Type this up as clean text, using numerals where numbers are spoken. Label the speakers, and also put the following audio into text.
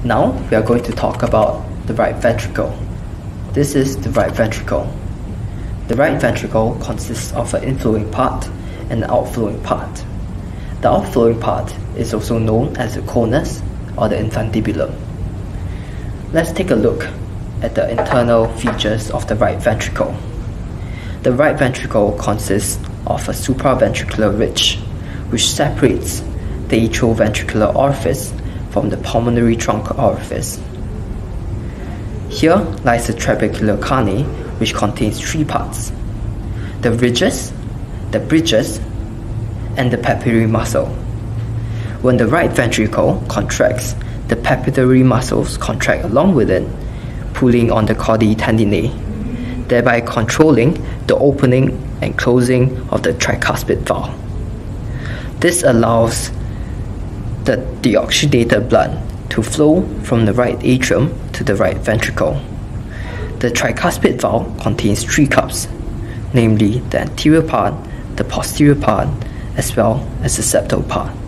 Speaker 1: Now we are going to talk about the right ventricle. This is the right ventricle. The right ventricle consists of an inflowing part and an outflowing part. The outflowing part is also known as the conus or the infundibulum. Let's take a look at the internal features of the right ventricle. The right ventricle consists of a supraventricular ridge, which separates the atrioventricular orifice from the pulmonary trunk orifice. Here lies the trabecular carne, which contains three parts: the ridges, the bridges, and the papillary muscle. When the right ventricle contracts, the papillary muscles contract along with it, pulling on the chordae tendineae, thereby controlling the opening and closing of the tricuspid valve. This allows the deoxygenated blood to flow from the right atrium to the right ventricle. The tricuspid valve contains three cups, namely the anterior part, the posterior part, as well as the septal part.